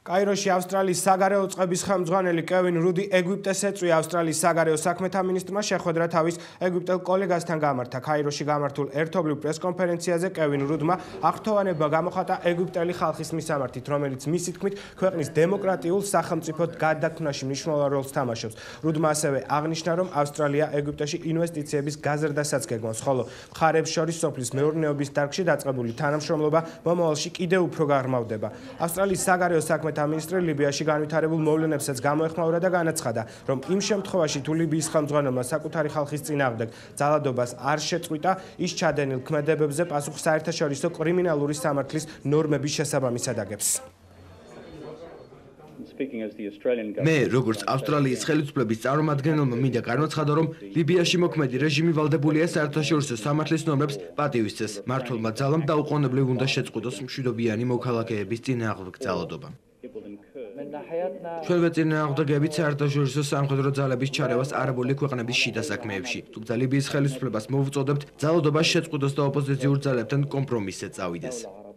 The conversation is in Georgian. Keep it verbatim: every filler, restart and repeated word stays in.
კაიროში ავსტრალიის საგარეო წყების ხელმძღვანელი კევინ რუდი ეგვიპტეს ეწვია ავსტრალიის საგარეო საქმეთა მინისტრმა შეხვედრა თავის ეგვიპტელ კოლეგასთან გამართა. კაიროში გამართულ ერთობლივ პრესკონფერენციაზე კევინ რუდმა აღფრთოვანება გამოხატა ეგვიპტელი ხალხის მისამართით, რომელიც მისი თქმით ქვეყნის დემოკრატიულ სახელმწიფოდ გადაქმნაში მნიშვნელოვან როლს თამაშობს. რუდმა ასევე აღნიშნა, რომ ავსტრალია ეგვიპტეში ინვესტიციების გაზრდასაც გეგმავს, ხოლო მხარეებს შორის სოფლის მეურნეობის დარგში დაწყებული თანამშრომლობა მომავალში კიდევ უფრო გაღრმავდება. ავსტრალიის საგარეო საქმეთა ministri ლიბიაში განვითარებულ მოვლენებსაც გამოეხმაურა და განაცხადა, რომ იმ შემთხვევაში თუ ლიბიის ხელმძღვანელმა საკუთარი ხალხის წინააღმდეგ ძალადობას არ შეწყვიტა, ის ჩადენილ ქმედებებზე პასუხს საერთაშორისო კრიმინალური სამართლის ნორმების შესაბამისად აგებს. მე, როგორც ავსტრალიის ხელისუფლების წარმომადგენელმა, მინდა განვაცხადო, რომ ლიბიაში მოქმედი რეჟიმი ვალდებულია საერთაშორისო სამართლის ნორმებს პატივისცეს. მმართველმა ძალამ დაუყოვნებლივ უნდა შეწყვიტოს მშვიდობიანი მოქალაქეების წინააღმდეგ ძალადობა. ჩვენ ვეწინააღმდეგებით საერთაშორისო სამხედრო ძალების ჩარევას არაბული ქვეყნების შიდა საქმეებში, თუმცა ლიბიის ხელისუფლებას მოვუწოდებთ ძალადობას შეწყვიტოს და ოპოზიციურ ძალებთან კომპრომისზე წავიდეს.